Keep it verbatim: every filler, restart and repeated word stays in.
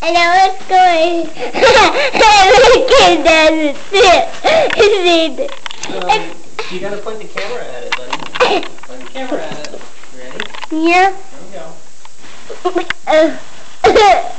I know it's going. Look at that. Um, you gotta point the camera at it, buddy. Point the camera at it. Ready? Yeah. Here we go. Uh,